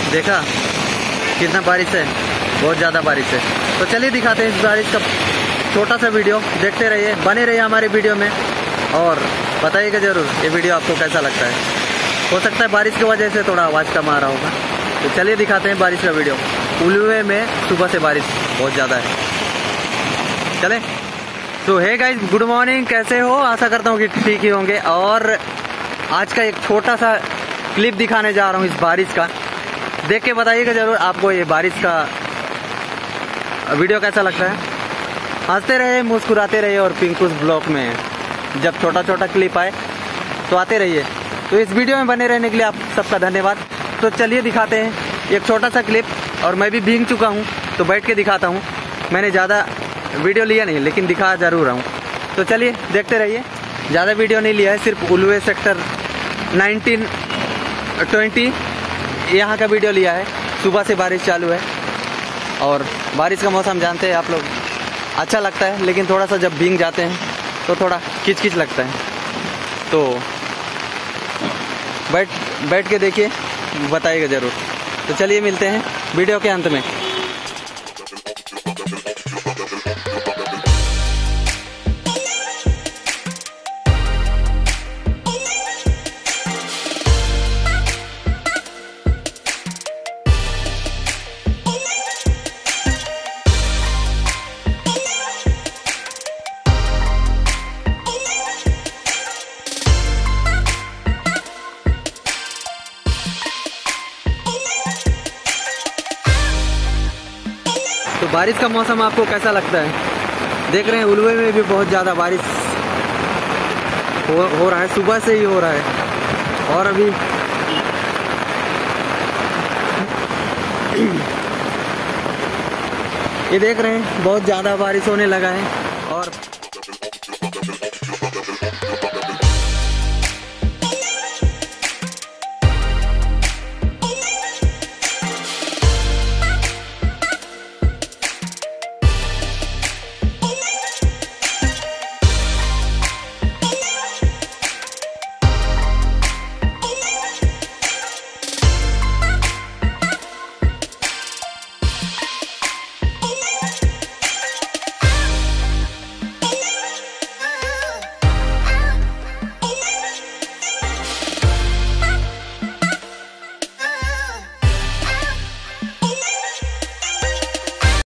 देखा कितना बारिश है, बहुत ज़्यादा बारिश है। तो चलिए दिखाते हैं इस बारिश का छोटा सा वीडियो, देखते रहिए, बने रहिए हमारे वीडियो में और बताइएगा ज़रूर ये वीडियो आपको कैसा लगता है। हो सकता है बारिश की वजह से थोड़ा आवाज़ कम आ रहा होगा। तो चलिए दिखाते हैं बारिश का वीडियो। उलवे में सुबह से बारिश बहुत ज़्यादा है। चलें। तो हे गाइस, गुड मॉर्निंग, कैसे हो? आशा करता हूँ कि ठीक ही होंगे। और आज का एक छोटा सा क्लिप दिखाने जा रहा हूँ इस बारिश का, देख के बताइएगा ज़रूर आपको ये बारिश का वीडियो कैसा लगता है। हंसते रहिए, मुस्कुराते रहिए और पिंकुस ब्लॉग में जब छोटा छोटा क्लिप आए तो आते रहिए। तो इस वीडियो में बने रहने के लिए आप सबका धन्यवाद। तो चलिए दिखाते हैं एक छोटा सा क्लिप। और मैं भी भीग चुका हूँ तो बैठ के दिखाता हूँ। मैंने ज़्यादा वीडियो लिया नहीं लेकिन दिखा ज़रूर रहा हूँ। तो चलिए देखते रहिए। ज़्यादा वीडियो नहीं लिया है, सिर्फ उलवे सेक्टर 19-20 यहाँ का वीडियो लिया है। सुबह से बारिश चालू है और बारिश का मौसम जानते हैं आप लोग, अच्छा लगता है, लेकिन थोड़ा सा जब भीग जाते हैं तो थोड़ा किच किच लगता है। तो बैठ के देखिए, बताइएगा ज़रूर। तो चलिए मिलते हैं वीडियो के अंत में। तो बारिश का मौसम आपको कैसा लगता है? देख रहे हैं उलवे में भी बहुत ज़्यादा बारिश हो रहा है, सुबह से ही हो रहा है। और अभी ये देख रहे हैं बहुत ज़्यादा बारिश होने लगा है। और